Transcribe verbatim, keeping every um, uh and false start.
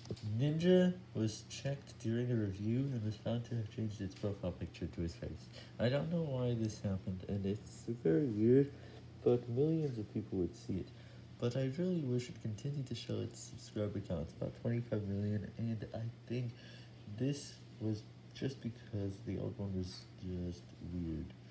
Ninja was checked during a review and was found to have changed its profile picture to his face. I don't know why this happened, and it's very weird, but millions of people would see it. But I really wish it continued to show its subscriber count, about twenty-five million, and I think this was just because the old one was just weird.